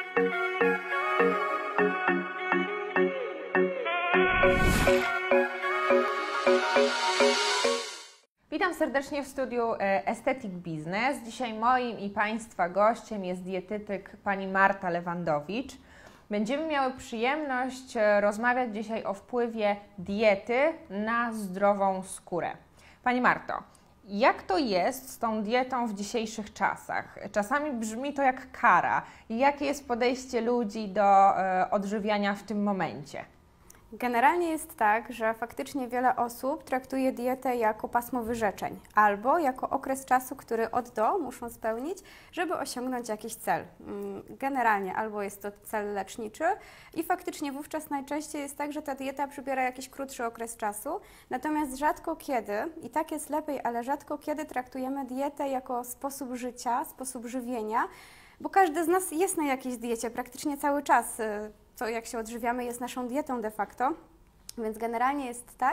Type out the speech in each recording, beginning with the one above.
Witam serdecznie w studiu Aesthetic Business. Dzisiaj moim i Państwa gościem jest dietetyk pani Marta Lewandowicz. Będziemy miały przyjemność rozmawiać dzisiaj o wpływie diety na zdrową skórę. Pani Marto, jak to jest z tą dietą w dzisiejszych czasach? Czasami brzmi to jak kara. Jakie jest podejście ludzi do odżywiania w tym momencie? Generalnie jest tak, że faktycznie wiele osób traktuje dietę jako pasmo wyrzeczeń albo jako okres czasu, który od do muszą spełnić, żeby osiągnąć jakiś cel. Generalnie albo jest to cel leczniczy i faktycznie wówczas najczęściej jest tak, że ta dieta przybiera jakiś krótszy okres czasu, natomiast rzadko kiedy, i tak jest lepiej, ale rzadko kiedy traktujemy dietę jako sposób życia, sposób żywienia, bo każdy z nas jest na jakiejś diecie praktycznie cały czas. To, jak się odżywiamy, jest naszą dietą de facto, więc generalnie jest tak,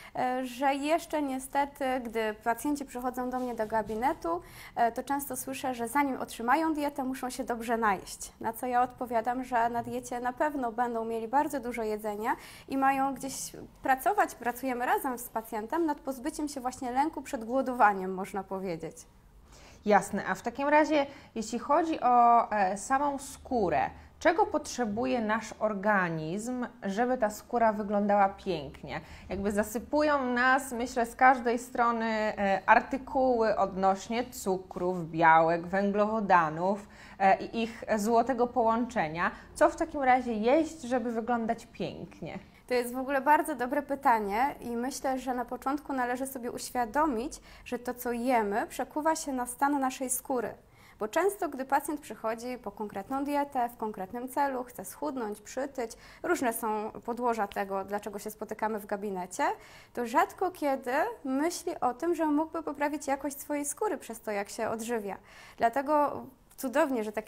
że jeszcze niestety, gdy pacjenci przychodzą do mnie do gabinetu, to często słyszę, że zanim otrzymają dietę, muszą się dobrze najeść. Na co ja odpowiadam, że na diecie na pewno będą mieli bardzo dużo jedzenia i mają gdzieś pracować, pracujemy razem z pacjentem nad pozbyciem się właśnie lęku przed głodowaniem, można powiedzieć. Jasne, a w takim razie, jeśli chodzi o samą skórę, czego potrzebuje nasz organizm, żeby ta skóra wyglądała pięknie? Jakby zasypują nas, myślę, z każdej strony artykuły odnośnie cukrów, białek, węglowodanów i ich złotego połączenia. Co w takim razie jeść, żeby wyglądać pięknie? To jest w ogóle bardzo dobre pytanie i myślę, że na początku należy sobie uświadomić, że to, co jemy, przekuwa się na stan naszej skóry. Bo często, gdy pacjent przychodzi po konkretną dietę, w konkretnym celu, chce schudnąć, przytyć, różne są podłoża tego, dlaczego się spotykamy w gabinecie, to rzadko kiedy myśli o tym, że mógłby poprawić jakość swojej skóry przez to, jak się odżywia. Dlatego cudownie, że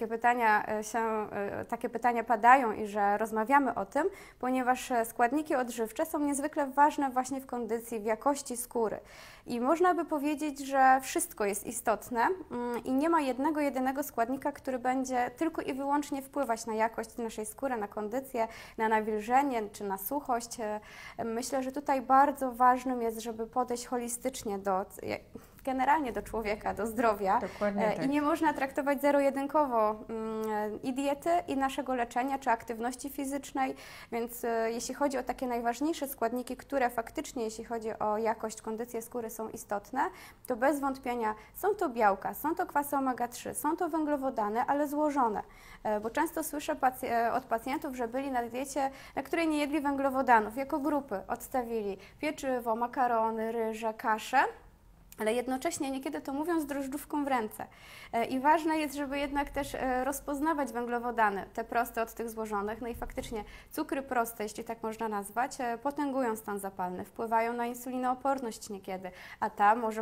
takie pytania padają i że rozmawiamy o tym, ponieważ składniki odżywcze są niezwykle ważne właśnie w kondycji, w jakości skóry. I można by powiedzieć, że wszystko jest istotne i nie ma jedynego składnika, który będzie tylko i wyłącznie wpływać na jakość naszej skóry, na kondycję, na nawilżenie czy na suchość. Myślę, że tutaj bardzo ważnym jest, żeby podejść holistycznie generalnie do człowieka, do zdrowia. Dokładnie tak. I nie można traktować zero-jedynkowo i diety, i naszego leczenia, czy aktywności fizycznej, więc jeśli chodzi o takie najważniejsze składniki, które faktycznie, jeśli chodzi o jakość, kondycję skóry są istotne, to bez wątpienia są to białka, są to kwasy omega-3, są to węglowodany, ale złożone, bo często słyszę od pacjentów, że byli na diecie, na której nie jedli węglowodanów, jako grupy odstawili pieczywo, makarony, ryże, kasze, ale jednocześnie niekiedy to mówią z drożdżówką w ręce. I ważne jest, żeby jednak też rozpoznawać węglowodany, te proste od tych złożonych. No i faktycznie cukry proste, jeśli tak można nazwać, potęgują stan zapalny, wpływają na insulinooporność niekiedy, a ta może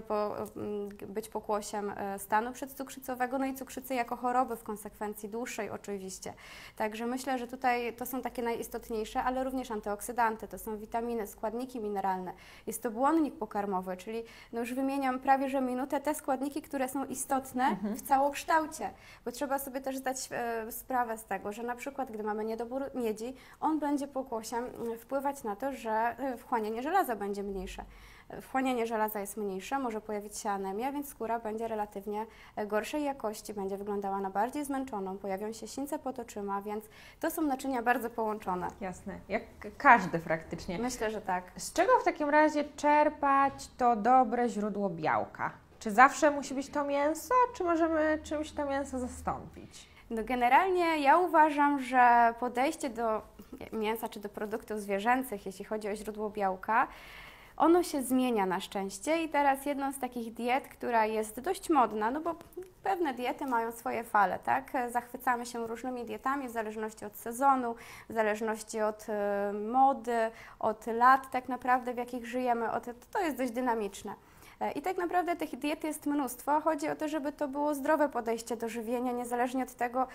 być pokłosiem stanu przedcukrzycowego, no i cukrzycy jako choroby w konsekwencji dłuższej oczywiście. Także myślę, że tutaj to są takie najistotniejsze, ale również antyoksydanty, to są witaminy, składniki mineralne. Jest to błonnik pokarmowy, czyli no już wymieniam prawie że minutę te składniki, które są istotne w całokształcie, bo trzeba sobie też zdać sprawę z tego, że na przykład gdy mamy niedobór miedzi, on będzie pokłosiem wpływać na to, że wchłanianie żelaza będzie mniejsze. Wchłanianie żelaza jest mniejsze, może pojawić się anemia, więc skóra będzie relatywnie gorszej jakości, będzie wyglądała na bardziej zmęczoną, pojawią się sińce pod oczyma, więc to są naczynia bardzo połączone. Jasne, jak każdy praktycznie. Myślę, że tak. Z czego w takim razie czerpać to dobre źródło białka? Czy zawsze musi być to mięso, czy możemy czymś to mięso zastąpić? No generalnie ja uważam, że podejście do mięsa czy do produktów zwierzęcych, jeśli chodzi o źródło białka, ono się zmienia na szczęście i teraz jedną z takich diet, która jest dość modna, no bo pewne diety mają swoje fale, tak? Zachwycamy się różnymi dietami w zależności od sezonu, w zależności od mody, od lat tak naprawdę, w jakich żyjemy, to jest dość dynamiczne. I tak naprawdę tych diet jest mnóstwo. Chodzi o to, żeby to było zdrowe podejście do żywienia, niezależnie od tego,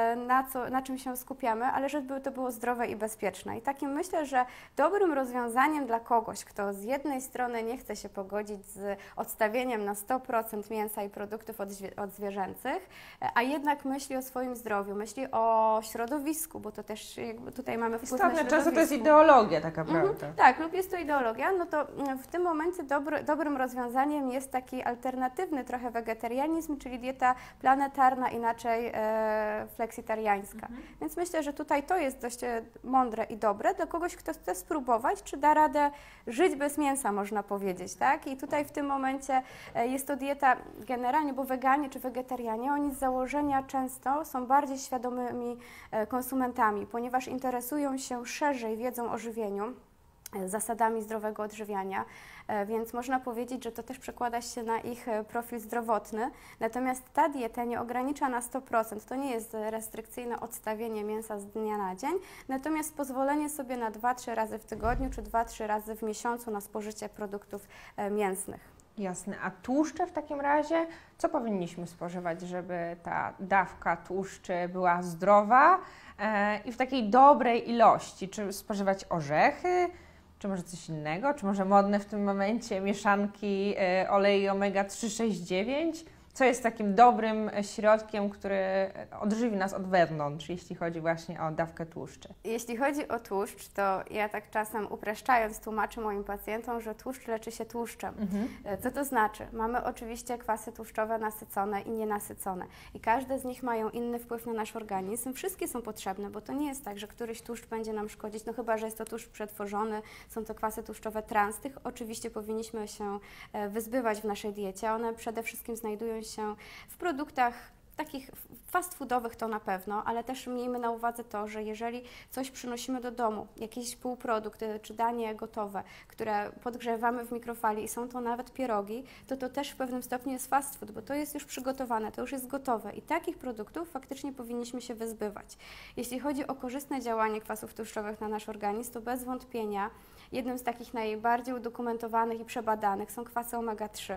na czym się skupiamy, ale żeby to było zdrowe i bezpieczne. I takim myślę, że dobrym rozwiązaniem dla kogoś, kto z jednej strony nie chce się pogodzić z odstawieniem na 100% mięsa i produktów odzwierzęcych, a jednak myśli o swoim zdrowiu, myśli o środowisku, bo to też jakby tutaj mamy wpływ na środowisko. Często to jest ideologia tak naprawdę. Tak, lub jest to ideologia, no to w tym momencie dobrym rozwiązaniem jest taki alternatywny trochę wegetarianizm, czyli dieta planetarna, inaczej fleksitariańska. Więc myślę, że tutaj to jest dość mądre i dobre dla kogoś, kto chce spróbować, czy da radę żyć bez mięsa, można powiedzieć, tak? I tutaj w tym momencie jest to dieta generalnie, bo weganie czy wegetarianie, oni z założenia często są bardziej świadomymi konsumentami, ponieważ interesują się szerzej wiedzą o żywieniu, zasadami zdrowego odżywiania, więc można powiedzieć, że to też przekłada się na ich profil zdrowotny. Natomiast ta dieta nie ogranicza na 100%, to nie jest restrykcyjne odstawienie mięsa z dnia na dzień, natomiast pozwolenie sobie na 2-3 razy w tygodniu czy 2-3 razy w miesiącu na spożycie produktów mięsnych. Jasne. A tłuszcze w takim razie, co powinniśmy spożywać, żeby ta dawka tłuszczy była zdrowa i w takiej dobrej ilości? Czy spożywać orzechy? Czy może coś innego? Czy może modne w tym momencie mieszanki olei omega-3, 6, 9? Co jest takim dobrym środkiem, który odżywi nas od wewnątrz, jeśli chodzi właśnie o dawkę tłuszczy? Jeśli chodzi o tłuszcz, to ja tak czasem upraszczając tłumaczę moim pacjentom, że tłuszcz leczy się tłuszczem. Co to znaczy? Mamy oczywiście kwasy tłuszczowe nasycone i nienasycone i każde z nich mają inny wpływ na nasz organizm. Wszystkie są potrzebne, bo to nie jest tak, że któryś tłuszcz będzie nam szkodzić, no chyba że jest to tłuszcz przetworzony, są to kwasy tłuszczowe trans. Tych oczywiście powinniśmy się wyzbywać w naszej diecie. One przede wszystkim znajdują się w produktach takich fast foodowych to na pewno, ale też miejmy na uwadze to, że jeżeli coś przynosimy do domu, jakiś półprodukt czy danie gotowe, które podgrzewamy w mikrofali i są to nawet pierogi, to też w pewnym stopniu jest fast food, bo to jest już przygotowane, to już jest gotowe i takich produktów faktycznie powinniśmy się wyzbywać. Jeśli chodzi o korzystne działanie kwasów tłuszczowych na nasz organizm, to bez wątpienia jednym z takich najbardziej udokumentowanych i przebadanych są kwasy omega-3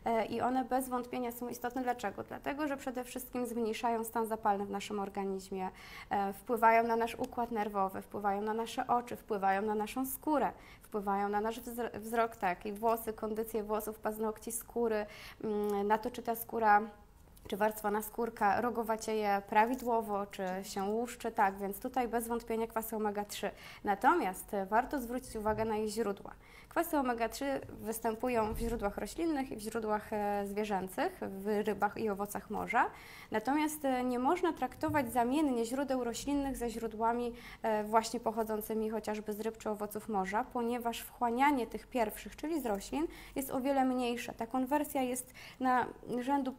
i one bez wątpienia są istotne. Dlaczego? Dlatego, że przede wszystkim zmniejszają stan zapalny w naszym organizmie, wpływają na nasz układ nerwowy, wpływają na nasze oczy, wpływają na naszą skórę, wpływają na nasz wzrok, tak, i włosy, kondycję włosów, paznokci, skóry, na to, czy ta skóra, czy warstwa naskórka rogowacieje prawidłowo, czy się łuszczy, tak, więc tutaj bez wątpienia kwasy omega-3. Natomiast warto zwrócić uwagę na ich źródła. Kwasy omega-3 występują w źródłach roślinnych i w źródłach zwierzęcych, w rybach i owocach morza. Natomiast nie można traktować zamiennie źródeł roślinnych ze rzędłami właśnie pochodzącymi chociażby z ryb czy owoców morza, ponieważ wchłanianie tych pierwszych, czyli z roślin, jest o wiele mniejsze. Ta konwersja jest na rzędu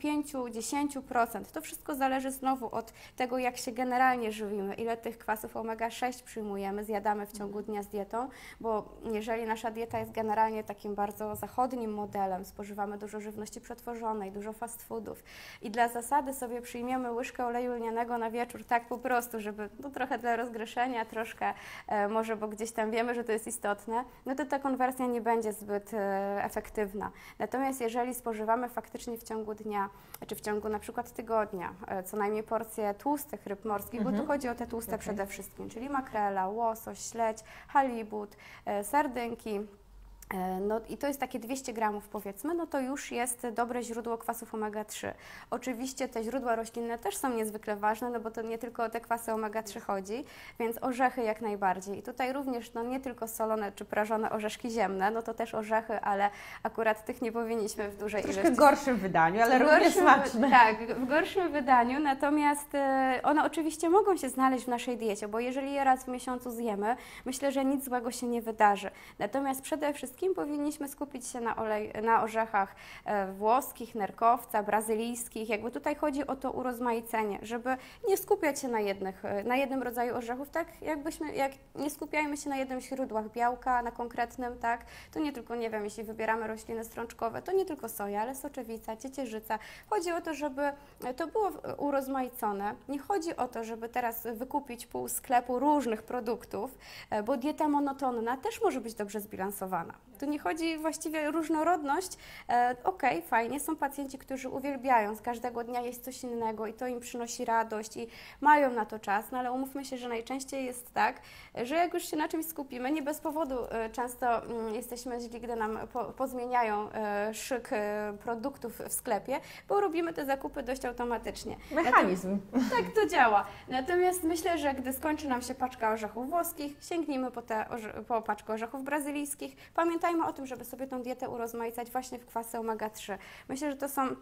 5–10%. To wszystko zależy znowu od tego, jak się generalnie żywimy, ile tych kwasów omega-6 przyjmujemy, zjadamy w ciągu dnia z dietą, bo jeżeli nasza dieta jest generalnie takim bardzo zachodnim modelem, spożywamy dużo żywności przetworzonej, dużo fast foodów i dla zasady sobie przyjmiemy łyżkę oleju lnianego na wieczór, tak po prostu, żeby trochę dla rozgrzeszenia, troszkę może, bo gdzieś tam wiemy, że to jest istotne, no to ta konwersja nie będzie zbyt efektywna. Natomiast jeżeli spożywamy faktycznie w ciągu dnia, czy w ciągu na przykład tygodnia, co najmniej porcje tłustych ryb morskich, bo tu chodzi o te tłuste przede wszystkim, czyli makrela, łosoś, śledź, halibut, sardynki, no i to jest takie 200 gramów powiedzmy, no to już jest dobre źródło kwasów omega-3. Oczywiście te źródła roślinne też są niezwykle ważne, no bo to nie tylko o te kwasy omega-3 chodzi, więc orzechy jak najbardziej. I tutaj również no nie tylko solone czy prażone orzeszki ziemne, no to też orzechy, ale akurat tych nie powinniśmy w dużej ilości. W gorszym wydaniu, ale również smaczne. Tak, w gorszym wydaniu, natomiast one oczywiście mogą się znaleźć w naszej diecie, bo jeżeli je raz w miesiącu zjemy, myślę, że nic złego się nie wydarzy. Natomiast przede wszystkim powinniśmy skupić się na orzechach włoskich, nerkowca, brazylijskich. Jakby tutaj chodzi o to urozmaicenie, żeby nie skupiać się na jednym rodzaju orzechów, tak jak nie skupiajmy się na jednym źródłach białka, na konkretnym, tak, to nie tylko, nie wiem, jeśli wybieramy rośliny strączkowe, to nie tylko soja, ale soczewica, ciecierzyca. Chodzi o to, żeby to było urozmaicone. Nie chodzi o to, żeby teraz wykupić pół sklepu różnych produktów, bo dieta monotonna też może być dobrze zbilansowana. Tu nie chodzi właściwie o różnorodność. Okej, fajnie, są pacjenci, którzy uwielbiają z każdego dnia jeść coś innego i to im przynosi radość i mają na to czas, no ale umówmy się, że najczęściej jest tak, że jak już się na czymś skupimy, nie bez powodu często jesteśmy źli, gdy nam pozmieniają szyk produktów w sklepie, bo robimy te zakupy dość automatycznie. Mechanizm. Tak to działa. Natomiast myślę, że gdy skończy nam się paczka orzechów włoskich, sięgnijmy po paczkę orzechów brazylijskich. Pamiętajmy o tym, żeby sobie tą dietę urozmaicać właśnie w kwasy omega-3. Myślę, że to są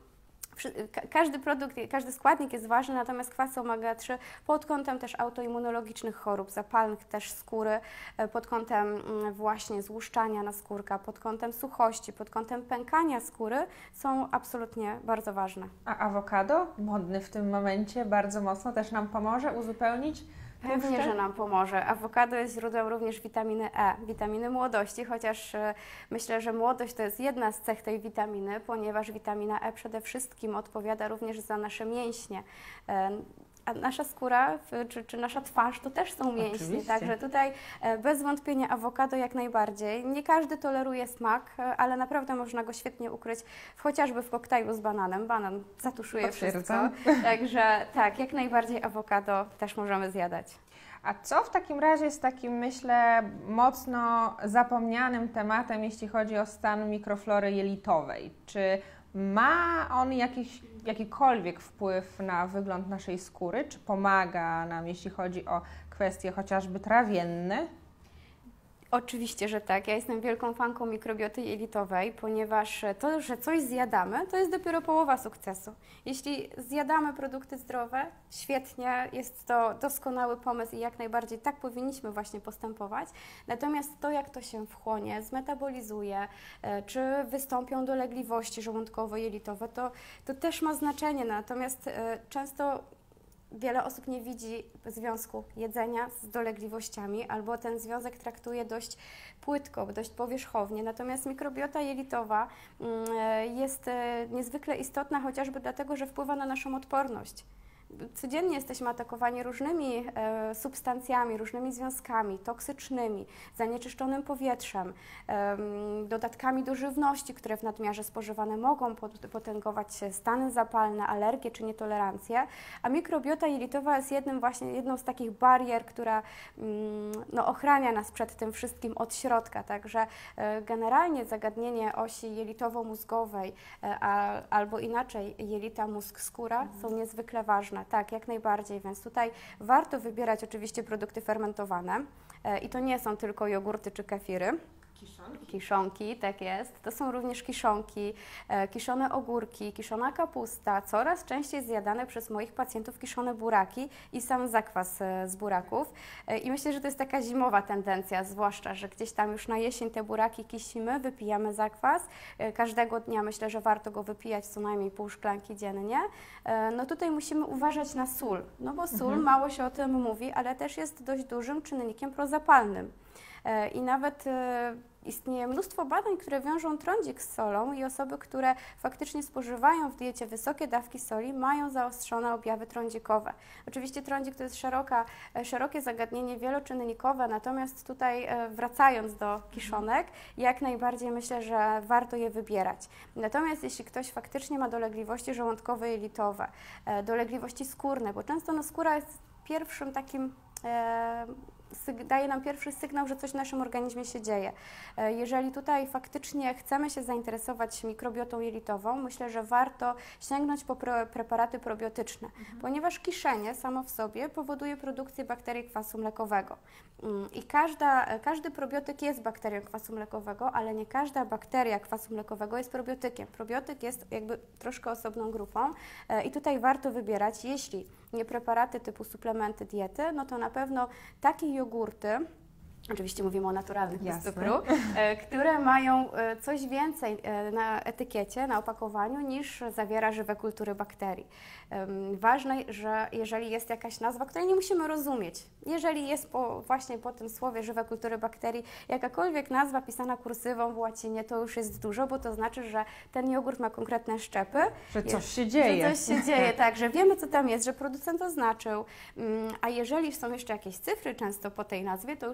każdy produkt, każdy składnik jest ważny, natomiast kwasy omega-3 pod kątem też autoimmunologicznych chorób, zapalnych też skóry, pod kątem właśnie złuszczania naskórka, pod kątem suchości, pod kątem pękania skóry są absolutnie bardzo ważne. A awokado, modny w tym momencie, bardzo mocno też nam pomoże uzupełnić? Pewnie, że nam pomoże. Awokado jest źródłem również witaminy E, witaminy młodości, chociaż myślę, że młodość to jest jedna z cech tej witaminy, ponieważ witamina E przede wszystkim odpowiada również za nasze mięśnie. A nasza skóra czy nasza twarz to też są mięśnie, Oczywiście. także tutaj bez wątpienia awokado jak najbardziej. Nie każdy toleruje smak, ale naprawdę można go świetnie ukryć chociażby w koktajlu z bananem. Banan zatuszuje wszystko, także tak, jak najbardziej awokado też możemy zjadać. A co w takim razie jest takim, myślę, mocno zapomnianym tematem, jeśli chodzi o stan mikroflory jelitowej? Czy ma on jakikolwiek wpływ na wygląd naszej skóry? Czy pomaga nam, jeśli chodzi o kwestie chociażby trawienne? Oczywiście, że tak. Ja jestem wielką fanką mikrobioty jelitowej, ponieważ to, że coś zjadamy, to jest dopiero połowa sukcesu. Jeśli zjadamy produkty zdrowe, świetnie, jest to doskonały pomysł i jak najbardziej tak powinniśmy właśnie postępować. Natomiast to, jak to się wchłonie, zmetabolizuje, czy wystąpią dolegliwości żołądkowo-jelitowe, to też ma znaczenie. Natomiast często wiele osób nie widzi związku jedzenia z dolegliwościami albo ten związek traktuje dość płytko, dość powierzchownie. Natomiast mikrobiota jelitowa jest niezwykle istotna chociażby dlatego, że wpływa na naszą odporność. Codziennie jesteśmy atakowani różnymi substancjami, różnymi związkami toksycznymi, zanieczyszczonym powietrzem, dodatkami do żywności, które w nadmiarze spożywane mogą potęgować stany zapalne, alergie czy nietolerancje, a mikrobiota jelitowa jest jedną z takich barier, która ochrania nas przed tym wszystkim od środka. Także generalnie zagadnienie osi jelitowo-mózgowej albo inaczej jelita mózg-skóra są niezwykle ważne. Tak, jak najbardziej, więc tutaj warto wybierać oczywiście produkty fermentowane i to nie są tylko jogurty czy kefiry. Kiszonki, tak jest. To są również kiszonki, kiszone ogórki, kiszona kapusta, coraz częściej zjadane przez moich pacjentów kiszone buraki i sam zakwas z buraków. I myślę, że to jest taka zimowa tendencja, zwłaszcza, że gdzieś tam już na jesień te buraki kisimy, wypijamy zakwas. Każdego dnia myślę, że warto go wypijać co najmniej pół szklanki dziennie. No tutaj musimy uważać na sól, no bo sól, mało się o tym mówi, ale też jest dość dużym czynnikiem prozapalnym. I nawet istnieje mnóstwo badań, które wiążą trądzik z solą i osoby, które faktycznie spożywają w diecie wysokie dawki soli, mają zaostrzone objawy trądzikowe. Oczywiście trądzik to jest szerokie zagadnienie wieloczynnikowe, natomiast tutaj wracając do kiszonek, jak najbardziej myślę, że warto je wybierać. Natomiast jeśli ktoś faktycznie ma dolegliwości żołądkowe jelitowe, dolegliwości skórne, bo często skóra jest pierwszym takim daje nam pierwszy sygnał, że coś w naszym organizmie się dzieje. Jeżeli tutaj faktycznie chcemy się zainteresować mikrobiotą jelitową, myślę, że warto sięgnąć po preparaty probiotyczne, ponieważ kiszenie samo w sobie powoduje produkcję bakterii kwasu mlekowego. I każdy probiotyk jest bakterią kwasu mlekowego, ale nie każda bakteria kwasu mlekowego jest probiotykiem. Probiotyk jest jakby troszkę osobną grupą i tutaj warto wybierać, jeśli nie preparaty typu suplementy diety, no to na pewno takie jogurty, oczywiście mówimy o naturalnych bez cukru, które mają coś więcej na etykiecie, na opakowaniu niż zawiera żywe kultury bakterii. Ważne, że jeżeli jest jakaś nazwa, której nie musimy rozumieć, jeżeli jest właśnie po tym słowie żywe kultury bakterii jakakolwiek nazwa pisana kursywą w łacinie, to już jest dużo, bo to znaczy, że ten jogurt ma konkretne szczepy. Że coś się dzieje. Że coś się dzieje, tak, że wiemy, co tam jest, że producent oznaczył, a jeżeli są jeszcze jakieś cyfry często po tej nazwie, to już jest w ogóle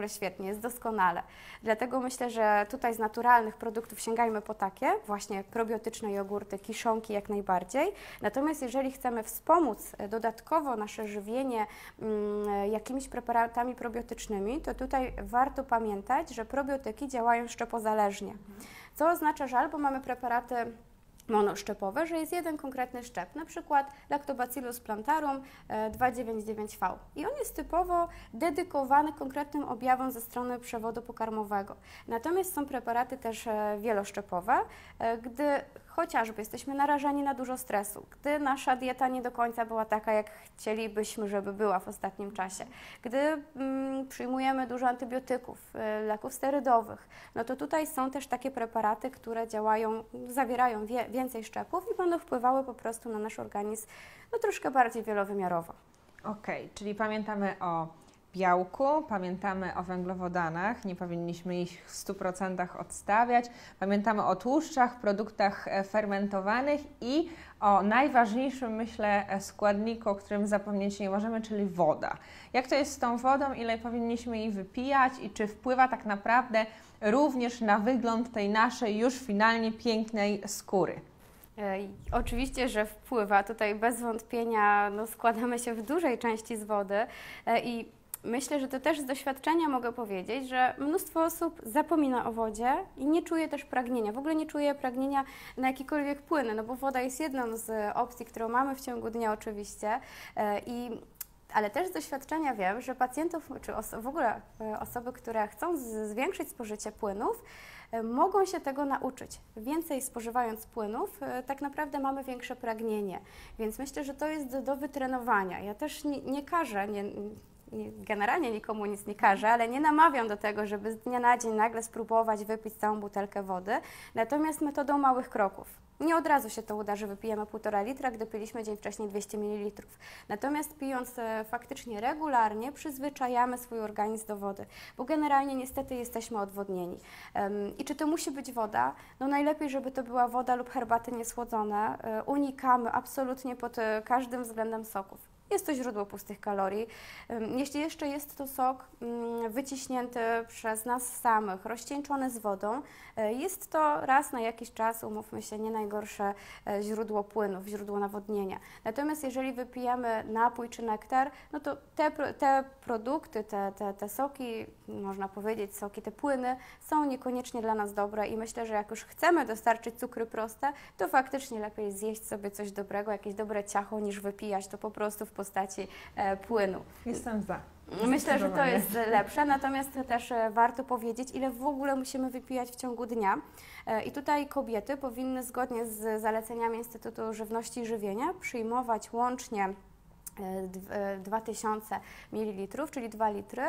ogóle świetnie, jest doskonale. Dlatego myślę, że tutaj z naturalnych produktów sięgajmy po takie, właśnie probiotyczne jogurty, kiszonki jak najbardziej. Natomiast jeżeli chcemy wspomóc dodatkowo nasze żywienie jakimiś preparatami probiotycznymi, to tutaj warto pamiętać, że probiotyki działają szczepozależnie. Co oznacza, że albo mamy preparaty monoszczepowe, że jest jeden konkretny szczep, na przykład Lactobacillus plantarum 299V i on jest typowo dedykowany konkretnym objawom ze strony przewodu pokarmowego. Natomiast są preparaty też wieloszczepowe, gdy chociażby jesteśmy narażeni na dużo stresu, gdy nasza dieta nie do końca była taka, jak chcielibyśmy, żeby była w ostatnim czasie, gdy przyjmujemy dużo antybiotyków, leków sterydowych, no to tutaj są też takie preparaty, które działają, zawierają więcej szczepów i będą wpływały po prostu na nasz organizm no, troszkę bardziej wielowymiarowo. Okej, czyli pamiętamy o białku, pamiętamy o węglowodanach, nie powinniśmy ich w 100% odstawiać, pamiętamy o tłuszczach, produktach fermentowanych i o najważniejszym, myślę, składniku, o którym zapomnieć nie możemy, czyli woda. Jak to jest z tą wodą, ile powinniśmy jej wypijać i czy wpływa tak naprawdę również na wygląd tej naszej już finalnie pięknej skóry? Oczywiście, że wpływa. Tutaj bez wątpienia no, składamy się w dużej części z wody i myślę, że to też z doświadczenia mogę powiedzieć, że mnóstwo osób zapomina o wodzie i nie czuje też pragnienia. W ogóle nie czuje pragnienia na jakiekolwiek płyny, no bo woda jest jedną z opcji, którą mamy w ciągu dnia oczywiście. Ale też z doświadczenia wiem, że pacjentów, czy w ogóle osoby, które chcą zwiększyć spożycie płynów, mogą się tego nauczyć. Więcej spożywając płynów, tak naprawdę mamy większe pragnienie. Więc myślę, że to jest do wytrenowania. Ja też nie każę, generalnie nikomu nic nie każę, ale nie namawiam do tego, żeby z dnia na dzień nagle spróbować wypić całą butelkę wody, natomiast metodą małych kroków. Nie od razu się to uda, że wypijemy 1,5 litra, gdy piliśmy dzień wcześniej 200 ml. Natomiast pijąc faktycznie regularnie, przyzwyczajamy swój organizm do wody, bo generalnie niestety jesteśmy odwodnieni. I czy to musi być woda? No najlepiej, żeby to była woda lub herbaty niesłodzone. Unikamy absolutnie pod każdym względem soków. Jest to źródło pustych kalorii. Jeśli jeszcze jest to sok wyciśnięty przez nas samych, rozcieńczony z wodą, jest to raz na jakiś czas, umówmy się, nie najgorsze źródło płynów, źródło nawodnienia. Natomiast jeżeli wypijemy napój czy nektar, no to te produkty, te soki, można powiedzieć soki, te płyny są niekoniecznie dla nas dobre i myślę, że jak już chcemy dostarczyć cukry proste, to faktycznie lepiej zjeść sobie coś dobrego, jakieś dobre ciacho, niż wypijać to po prostu w postaci płynu. Jestem za. Myślę, że to jest lepsze, natomiast też warto powiedzieć, ile w ogóle musimy wypijać w ciągu dnia. I tutaj kobiety powinny zgodnie z zaleceniami Instytutu Żywności i Żywienia przyjmować łącznie 2000 ml, czyli 2 litry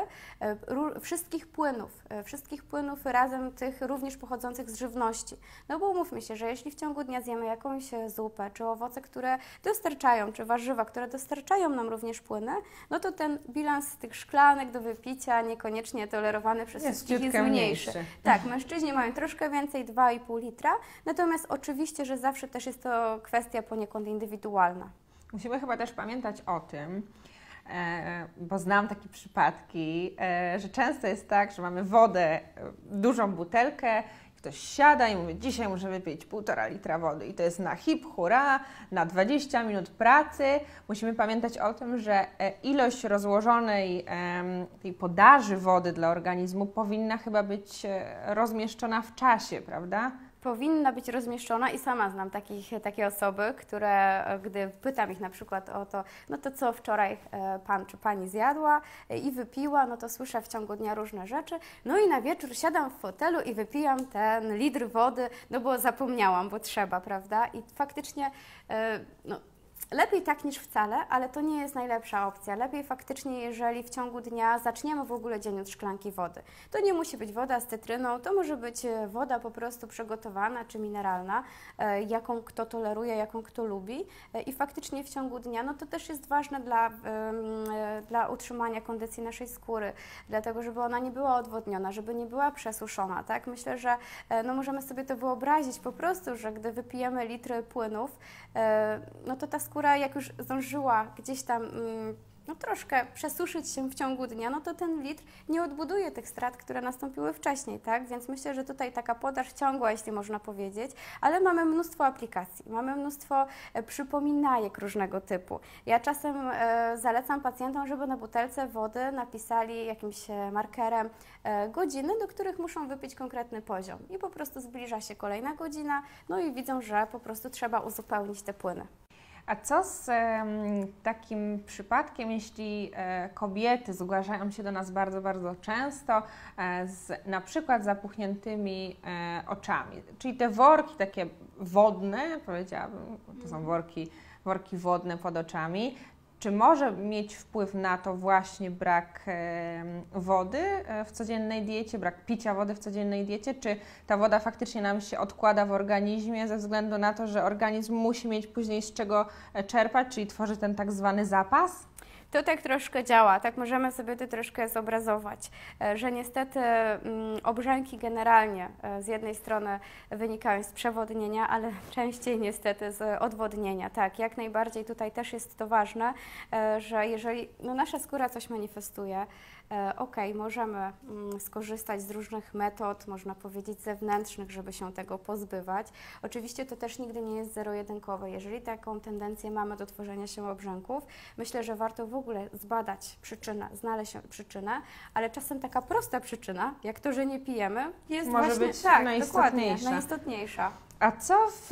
wszystkich płynów razem, tych również pochodzących z żywności. No bo umówmy się, że jeśli w ciągu dnia zjemy jakąś zupę, czy owoce, które dostarczają, czy warzywa, które dostarczają nam również płyny, no to ten bilans tych szklanek do wypicia niekoniecznie tolerowany przez wszystkich jest mniejszy. Tak, mężczyźni mają troszkę więcej, 2,5 litra, natomiast oczywiście, że zawsze też jest to kwestia poniekąd indywidualna. Musimy chyba też pamiętać o tym, bo znam takie przypadki, że często jest tak, że mamy wodę, dużą butelkę, ktoś siada i mówi, dzisiaj muszę wypić 1,5 litra wody i to jest na hip, hurra, na 20 minut pracy. Musimy pamiętać o tym, że ilość rozłożonej tej podaży wody dla organizmu powinna chyba być rozmieszczona w czasie, prawda? Powinna być rozmieszczona i sama znam takie osoby, które gdy pytam ich na przykład o to, no to co wczoraj pan czy pani zjadła i wypiła, no to słyszę w ciągu dnia różne rzeczy, no i na wieczór siadam w fotelu i wypijam ten litr wody, no bo zapomniałam, bo trzeba, prawda? I faktycznie, no, lepiej tak niż wcale, ale to nie jest najlepsza opcja. Lepiej faktycznie, jeżeli w ciągu dnia zaczniemy w ogóle dzień od szklanki wody. To nie musi być woda z cytryną, to może być woda po prostu przygotowana czy mineralna, jaką kto toleruje, jaką kto lubi. I faktycznie w ciągu dnia, no to też jest ważne dla utrzymania kondycji naszej skóry, dlatego żeby ona nie była odwodniona, żeby nie była przesuszona, tak? Myślę, że no możemy sobie to wyobrazić po prostu, że gdy wypijemy litry płynów, no to ta skóra jak już zdążyła gdzieś tam no troszkę przesuszyć się w ciągu dnia, no to ten litr nie odbuduje tych strat, które nastąpiły wcześniej, tak? Więc myślę, że tutaj taka podaż ciągła, jeśli można powiedzieć, ale mamy mnóstwo aplikacji, mamy mnóstwo przypominajek różnego typu. Ja czasem zalecam pacjentom, żeby na butelce wody napisali jakimś markerem godziny, do których muszą wypić konkretny poziom i po prostu zbliża się kolejna godzina, no i widzą, że po prostu trzeba uzupełnić te płyny. A co z takim przypadkiem, jeśli kobiety zgłaszają się do nas bardzo, bardzo często z na przykład zapuchniętymi oczami, czyli te worki takie wodne, powiedziałabym, to są worki wodne pod oczami. Czy może mieć wpływ na to właśnie brak wody w codziennej diecie, brak picia wody w codziennej diecie? Czy ta woda faktycznie nam się odkłada w organizmie ze względu na to, że organizm musi mieć później z czego czerpać, czyli tworzy ten tak zwany zapas? To tak troszkę działa, tak możemy sobie to troszkę zobrazować, że niestety obrzęki generalnie z jednej strony wynikają z przewodnienia, ale częściej niestety z odwodnienia. Tak, jak najbardziej tutaj też jest to ważne, że jeżeli nasza skóra coś manifestuje, możemy skorzystać z różnych metod, można powiedzieć zewnętrznych, żeby się tego pozbywać. Oczywiście to też nigdy nie jest zero-jedynkowe. Jeżeli taką tendencję mamy do tworzenia się obrzęków, myślę, że warto w ogóle zbadać przyczynę, znaleźć przyczynę, ale czasem taka prosta przyczyna, jak to, że nie pijemy, jest może właśnie być najistotniejsza. A co w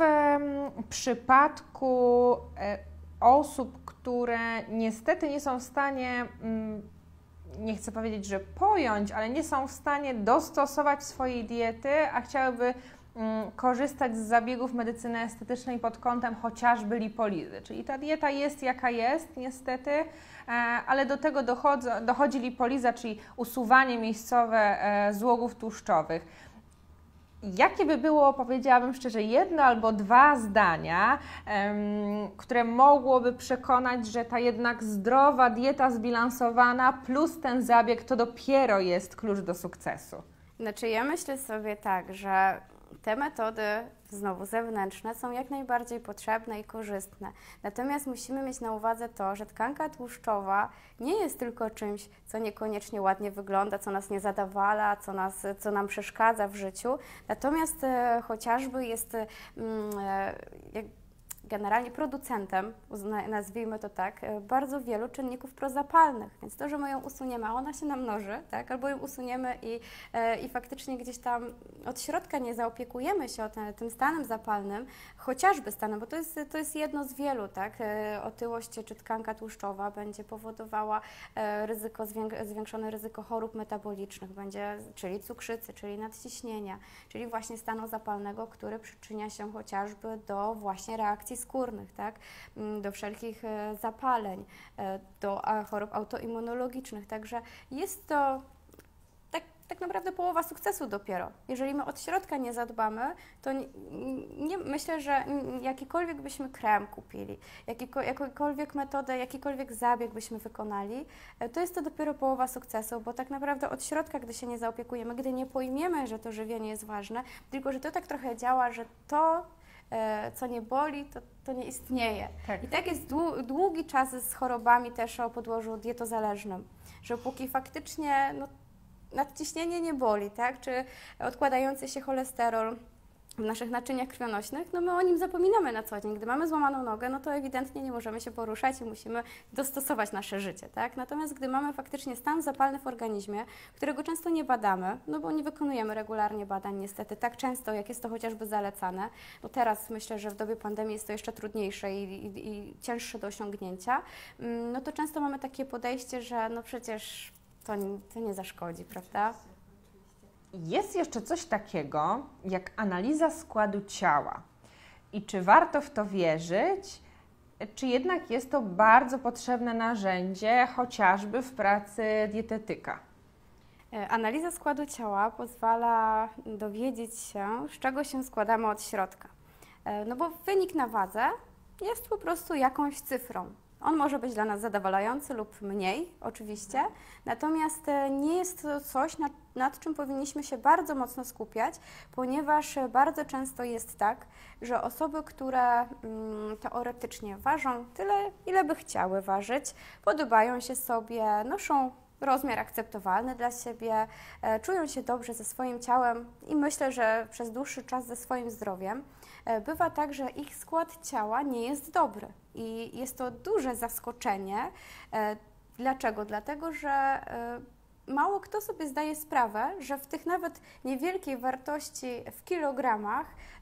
przypadku osób, które niestety nie są w stanie nie chcę powiedzieć, że pojąć, ale nie są w stanie dostosować swojej diety, a chciałyby korzystać z zabiegów medycyny estetycznej pod kątem chociażby lipolizy. Czyli ta dieta jest jaka jest niestety, ale do tego dochodzi lipoliza, czyli usuwanie miejscowe złogów tłuszczowych. Jakie by było, powiedziałabym szczerze, jedno albo dwa zdania, które mogłoby przekonać, że ta jednak zdrowa dieta zbilansowana plus ten zabieg to dopiero jest klucz do sukcesu? Znaczy ja myślę sobie tak, że te metody, znowu zewnętrzne, są jak najbardziej potrzebne i korzystne. Natomiast musimy mieć na uwadze to, że tkanka tłuszczowa nie jest tylko czymś, co niekoniecznie ładnie wygląda, co nas nie zadawala, co nam przeszkadza w życiu. Natomiast chociażby jest generalnie producentem, nazwijmy to tak, bardzo wielu czynników prozapalnych, więc to, że my ją usuniemy, a ona się namnoży, tak, albo ją usuniemy i faktycznie gdzieś tam od środka nie zaopiekujemy się tym stanem zapalnym, chociażby stanem, bo to jest jedno z wielu, tak, otyłość czy tkanka tłuszczowa będzie powodowała zwiększone ryzyko chorób metabolicznych, czyli cukrzycy, czyli nadciśnienia, czyli właśnie stanu zapalnego, który przyczynia się chociażby do właśnie reakcji skórnych, tak? Do wszelkich zapaleń, do chorób autoimmunologicznych. Także jest to tak naprawdę połowa sukcesu dopiero. Jeżeli my od środka nie zadbamy, to myślę, że jakikolwiek byśmy krem kupili, jakąkolwiek metodę, jakikolwiek zabieg byśmy wykonali, to jest to dopiero połowa sukcesu, bo tak naprawdę od środka, gdy się nie zaopiekujemy, gdy nie pojmiemy, że to żywienie jest ważne, tylko że to tak trochę działa, że to, co nie boli, to nie istnieje. Tak. I tak jest długi czas z chorobami też o podłożu dietozależnym, że póki faktycznie nadciśnienie nie boli, tak, czy odkładający się cholesterol w naszych naczyniach krwionośnych, my o nim zapominamy na co dzień. Gdy mamy złamaną nogę, to ewidentnie nie możemy się poruszać i musimy dostosować nasze życie, tak? Natomiast gdy mamy faktycznie stan zapalny w organizmie, którego często nie badamy, bo nie wykonujemy regularnie badań niestety tak często, jak jest to chociażby zalecane, bo teraz myślę, że w dobie pandemii jest to jeszcze trudniejsze i cięższe do osiągnięcia, to często mamy takie podejście, że przecież to nie zaszkodzi, prawda? Jest jeszcze coś takiego jak analiza składu ciała. I czy warto w to wierzyć, czy jednak jest to bardzo potrzebne narzędzie, chociażby w pracy dietetyka? Analiza składu ciała pozwala dowiedzieć się, z czego się składamy od środka. Bo wynik na wadze jest po prostu jakąś cyfrą. On może być dla nas zadowalający lub mniej, oczywiście, natomiast nie jest to coś, nad czym powinniśmy się bardzo mocno skupiać, ponieważ bardzo często jest tak, że osoby, które teoretycznie ważą tyle, ile by chciały ważyć, podobają się sobie, noszą rozmiar akceptowalny dla siebie, czują się dobrze ze swoim ciałem i myślę, że przez dłuższy czas ze swoim zdrowiem. Bywa tak, że ich skład ciała nie jest dobry i jest to duże zaskoczenie. Dlaczego? Dlatego, że mało kto sobie zdaje sprawę, że w tych nawet niewielkiej wartości w kilogramach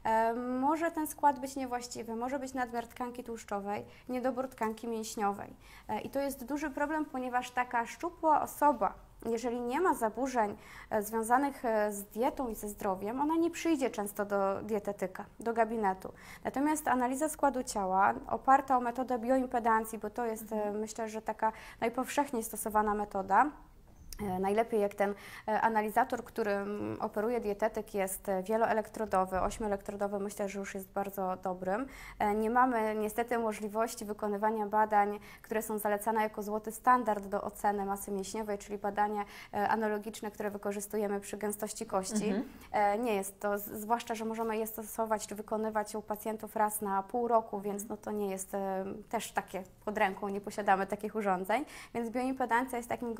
może ten skład być niewłaściwy, może być nadmiar tkanki tłuszczowej, niedobór tkanki mięśniowej. I to jest duży problem, ponieważ taka szczupła osoba, jeżeli nie ma zaburzeń związanych z dietą i ze zdrowiem, ona nie przyjdzie często do dietetyka, do gabinetu. Natomiast analiza składu ciała oparta o metodę bioimpedancji, bo to jest myślę, że taka najpowszechniej stosowana metoda. Najlepiej jak ten analizator, którym operuje dietetyk, jest wieloelektrodowy, 8-elektrodowy, myślę, że już jest bardzo dobrym. Nie mamy niestety możliwości wykonywania badań, które są zalecane jako złoty standard do oceny masy mięśniowej, czyli badania analogiczne, które wykorzystujemy przy gęstości kości. Nie jest to, zwłaszcza, że możemy je stosować czy wykonywać u pacjentów raz na pół roku, więc no to nie jest też takie pod ręką, nie posiadamy takich urządzeń, więc bioimpedancja jest takim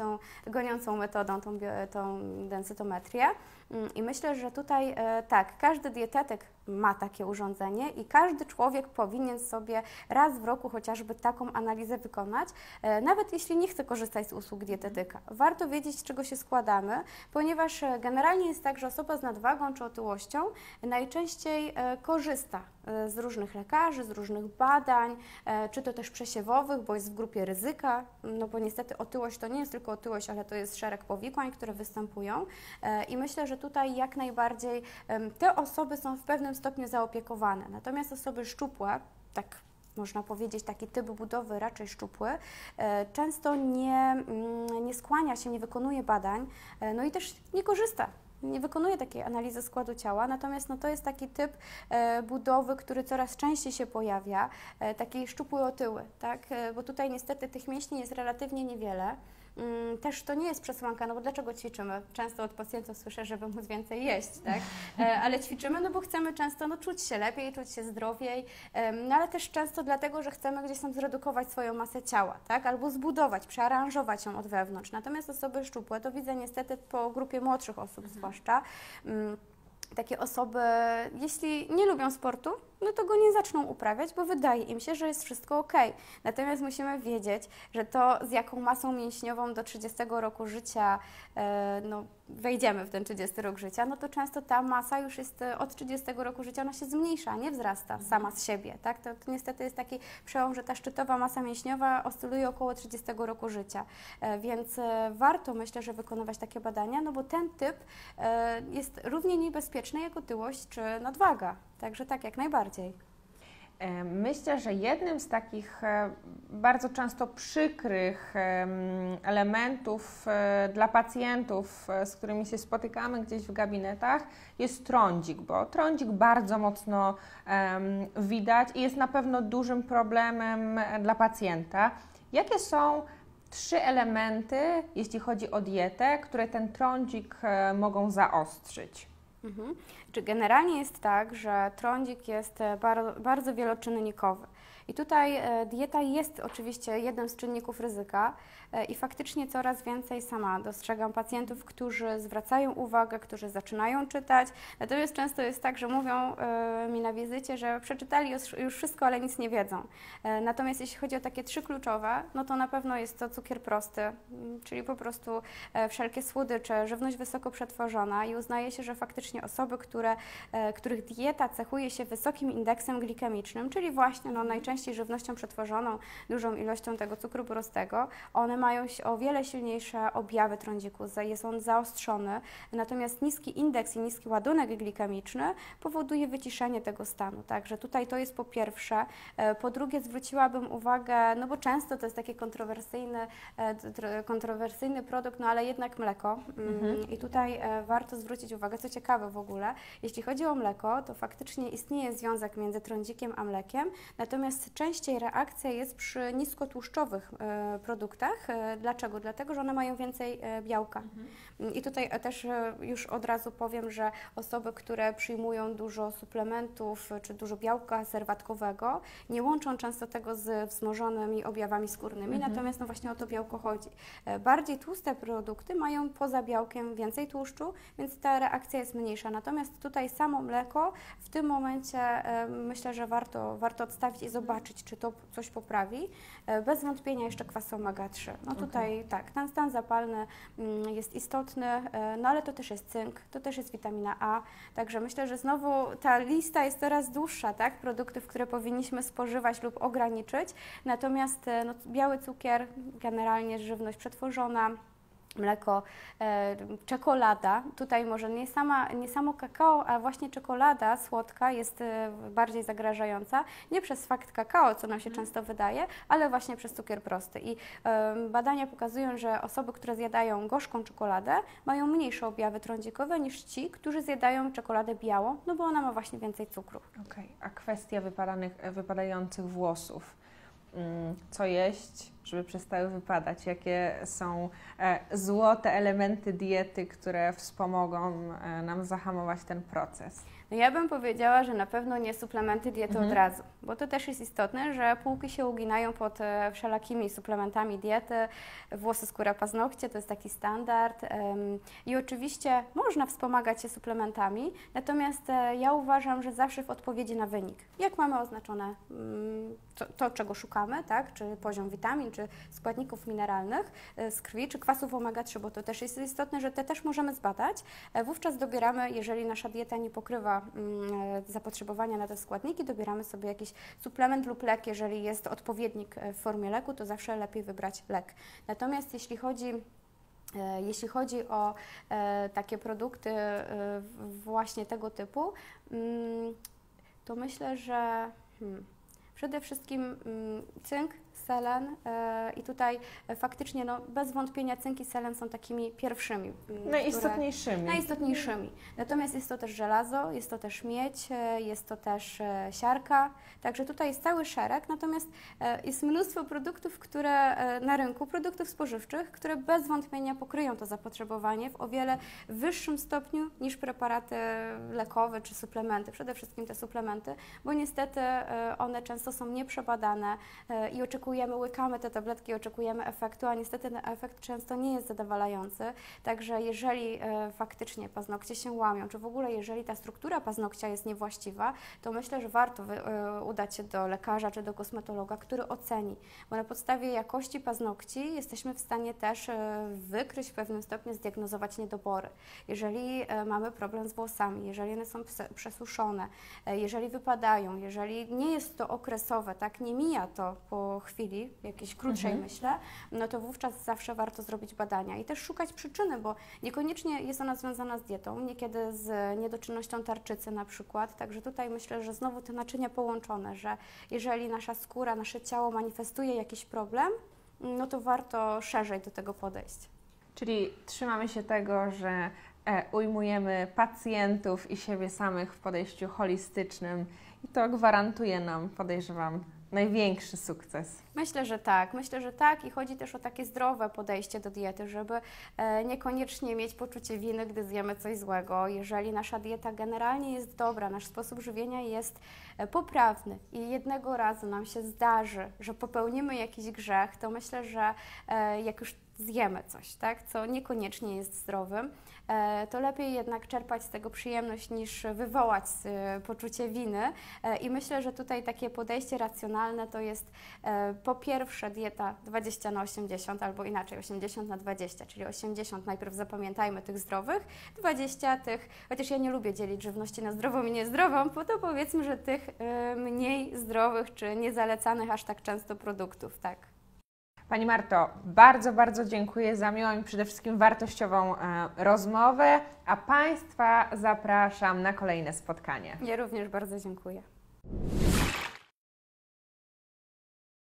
goniącą metodą, tą densytometrię. I myślę, że tutaj tak, każdy dietetyk ma takie urządzenie i każdy człowiek powinien sobie raz w roku chociażby taką analizę wykonać, nawet jeśli nie chce korzystać z usług dietetyka. Warto wiedzieć, z czego się składamy, ponieważ generalnie jest tak, że osoba z nadwagą czy otyłością najczęściej korzysta z różnych lekarzy, z różnych badań, czy to też przesiewowych, bo jest w grupie ryzyka, no bo niestety otyłość to nie jest tylko otyłość, ale to jest szereg powikłań, które występują i myślę, że tutaj jak najbardziej te osoby są w pewnym stopniu zaopiekowane, natomiast osoby szczupłe, tak można powiedzieć, taki typ budowy raczej szczupły, często nie skłania się, nie wykonuje badań, no i też nie korzysta. Nie wykonuje takiej analizy składu ciała, natomiast no, to jest taki typ budowy, który coraz częściej się pojawia, taki szczupły otyły, tak? Bo tutaj niestety tych mięśni jest relatywnie niewiele. Też to nie jest przesłanka, no bo dlaczego ćwiczymy? Często od pacjentów słyszę, żeby móc więcej jeść, tak? Ale ćwiczymy, no bo chcemy często czuć się lepiej, czuć się zdrowiej, no ale też często dlatego, że chcemy gdzieś tam zredukować swoją masę ciała, tak? Albo zbudować, przearanżować ją od wewnątrz. Natomiast osoby szczupłe, to widzę niestety po grupie młodszych osób zwłaszcza, takie osoby, jeśli nie lubią sportu, no to go nie zaczną uprawiać, bo wydaje im się, że jest wszystko ok. Natomiast musimy wiedzieć, że to z jaką masą mięśniową do 30 roku życia no, wejdziemy w ten 30 rok życia, no to często ta masa już jest od 30 roku życia, ona się zmniejsza, nie wzrasta sama z siebie. Tak? To niestety jest taki przełom, że ta szczytowa masa mięśniowa oscyluje około 30 roku życia. Więc warto, myślę, że wykonywać takie badania, no bo ten typ jest równie niebezpieczny jak otyłość czy nadwaga. Także tak, jak najbardziej. Myślę, że jednym z takich bardzo często przykrych elementów dla pacjentów, z którymi się spotykamy gdzieś w gabinetach, jest trądzik, bo trądzik bardzo mocno widać i jest na pewno dużym problemem dla pacjenta. Jakie są 3 elementy, jeśli chodzi o dietę, które ten trądzik mogą zaostrzyć? Czy generalnie jest tak, że trądzik jest bardzo wieloczynnikowy i tutaj dieta jest oczywiście jednym z czynników ryzyka i faktycznie coraz więcej sama dostrzegam pacjentów, którzy zwracają uwagę, którzy zaczynają czytać, natomiast często jest tak, że mówią mi na wizycie, że przeczytali już wszystko, ale nic nie wiedzą. Natomiast jeśli chodzi o takie 3 kluczowe, no to na pewno jest to cukier prosty, czyli po prostu wszelkie słodycze, żywność wysoko przetworzona i uznaje się, że faktycznie osoby, których dieta cechuje się wysokim indeksem glikemicznym, czyli właśnie najczęściej żywnością przetworzoną, dużą ilością tego cukru prostego, one mają o wiele silniejsze objawy trądziku, jest on zaostrzony, natomiast niski indeks i niski ładunek glikemiczny powoduje wyciszenie tego stanu. Także tutaj to jest po pierwsze. Po drugie zwróciłabym uwagę, no bo często to jest taki kontrowersyjny produkt, no ale jednak mleko. I tutaj warto zwrócić uwagę, co ciekawe w ogóle, jeśli chodzi o mleko, to faktycznie istnieje związek między trądzikiem a mlekiem, natomiast częściej reakcja jest przy niskotłuszczowych produktach. Dlaczego? Dlatego, że one mają więcej białka. I tutaj też już od razu powiem, że osoby, które przyjmują dużo suplementów czy dużo białka serwatkowego, nie łączą często tego z wzmożonymi objawami skórnymi, natomiast no właśnie o to białko chodzi. Bardziej tłuste produkty mają poza białkiem więcej tłuszczu, więc ta reakcja jest mniejsza. Natomiast tutaj samo mleko w tym momencie myślę, że warto odstawić i zobaczyć, czy to coś poprawi. Bez wątpienia jeszcze kwasy omega-3. No tutaj tak, ten stan zapalny jest istotny, no ale to też jest cynk, to też jest witamina A, także myślę, że znowu ta lista jest coraz dłuższa, tak, produktów, które powinniśmy spożywać lub ograniczyć, natomiast no, biały cukier, generalnie żywność przetworzona, mleko, czekolada. Tutaj może nie samo kakao, a właśnie czekolada słodka jest bardziej zagrażająca. Nie przez fakt kakao, co nam się często wydaje, ale właśnie przez cukier prosty. I badania pokazują, że osoby, które zjadają gorzką czekoladę, mają mniejsze objawy trądzikowe niż ci, którzy zjadają czekoladę białą, no bo ona ma właśnie więcej cukru. Okej. A kwestia wypadających włosów. Co jeść, żeby przestały wypadać? Jakie są złote elementy diety, które wspomogą nam zahamować ten proces? No ja bym powiedziała, że na pewno nie suplementy diety od razu, bo to też jest istotne, że półki się uginają pod wszelakimi suplementami diety, włosy, skóra, paznokcie, to jest taki standard i oczywiście można wspomagać się suplementami, natomiast ja uważam, że zawsze w odpowiedzi na wynik. Jak mamy oznaczone to, czego szukamy, tak, czy poziom witamin, czy składników mineralnych z krwi, czy kwasów omega-3, bo to też jest istotne, że te też możemy zbadać, wówczas dobieramy, jeżeli nasza dieta nie pokrywa zapotrzebowania na te składniki, dobieramy sobie jakiś suplement lub lek. Jeżeli jest odpowiednik w formie leku, to zawsze lepiej wybrać lek. Natomiast jeśli chodzi o takie produkty właśnie tego typu, to myślę, że przede wszystkim cynk, selen i tutaj faktycznie no, bez wątpienia cynk i selen są takimi pierwszymi. Najistotniejszymi. Natomiast jest to też żelazo, jest to też miedź, jest to też siarka, także tutaj jest cały szereg, natomiast jest mnóstwo produktów, które na rynku, produktów spożywczych, które bez wątpienia pokryją to zapotrzebowanie w o wiele wyższym stopniu niż preparaty lekowe czy suplementy, przede wszystkim te suplementy, bo niestety one często są nieprzebadane i łykamy te tabletki, oczekujemy efektu, a niestety ten efekt często nie jest zadowalający. Także jeżeli faktycznie paznokcie się łamią, czy w ogóle jeżeli ta struktura paznokcia jest niewłaściwa, to myślę, że warto udać się do lekarza czy do kosmetologa, który oceni, bo na podstawie jakości paznokci jesteśmy w stanie też wykryć w pewnym stopniu, zdiagnozować niedobory. Jeżeli mamy problem z włosami, jeżeli one są przesuszone, jeżeli wypadają, jeżeli nie jest to okresowe, tak, nie mija to po chwili, jakiejś krótszej myślę, no to wówczas zawsze warto zrobić badania i też szukać przyczyny, bo niekoniecznie jest ona związana z dietą, niekiedy z niedoczynnością tarczycy na przykład, także tutaj myślę, że znowu te naczynia połączone, że jeżeli nasza skóra, nasze ciało manifestuje jakiś problem, no to warto szerzej do tego podejść. Czyli trzymamy się tego, że ujmujemy pacjentów i siebie samych w podejściu holistycznym i to gwarantuje nam, podejrzewam, największy sukces. Myślę, że tak i chodzi też o takie zdrowe podejście do diety, żeby niekoniecznie mieć poczucie winy, gdy zjemy coś złego. Jeżeli nasza dieta generalnie jest dobra, nasz sposób żywienia jest poprawny i jednego razu nam się zdarzy, że popełnimy jakiś grzech, to myślę, że jak już zjemy coś, tak, co niekoniecznie jest zdrowym, to lepiej jednak czerpać z tego przyjemność niż wywołać poczucie winy i myślę, że tutaj takie podejście racjonalne to jest po pierwsze dieta 20/80 albo inaczej 80/20, czyli 80 najpierw zapamiętajmy tych zdrowych, 20 tych, chociaż ja nie lubię dzielić żywności na zdrową i niezdrową, bo to powiedzmy, że tych mniej zdrowych czy niezalecanych aż tak często produktów, tak. Pani Marto, bardzo, bardzo dziękuję za miłą i przede wszystkim wartościową rozmowę, a Państwa zapraszam na kolejne spotkanie. Ja również bardzo dziękuję.